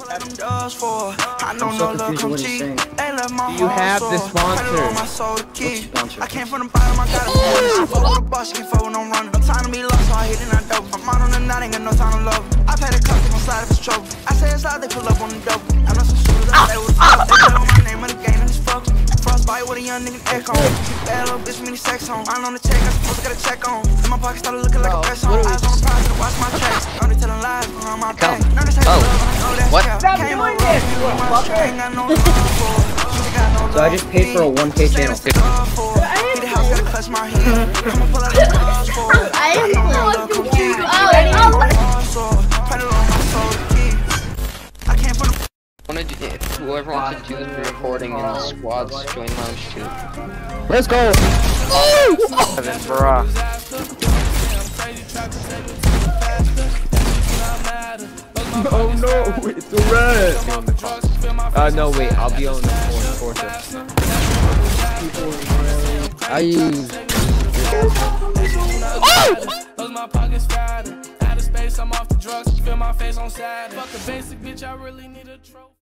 I'm so confused with what he's saying. Do you have the sponsor? I came from the bottom, I got a fuck with a boss, you can't fuck with no runner. No time to be lost, so I hit it, I dope. I'm out on the night, ain't got no time to love. I paid a cup, gon' slide if it's trouble. I say it's loud, they pull up on the double. I know some shooters out there with fuck. They know my name of the game, and it's fuck. Frostbite with a young nigga echo. Bad little bitch, mini sex on. I'm on the check, I supposed to get a check on. In my pocket started looking like a best on. Eyes on the prize, and watch my tracks. Know they telling lies behind my back. Know they say love, I know that's cap. Stop doing this, you fucker! So I just paid for a 1K channel. I am so confused. Whoever wants to do the recording in the squads, join lounge too. Let's go! Bruh. Oh no, it's a red! No wait, I'll be on the fourth. I use... Close my pockets fatter. Out of space, I'm off the drugs. Feel my face on Saturn. Fuck a basic bitch, I really need a trophy.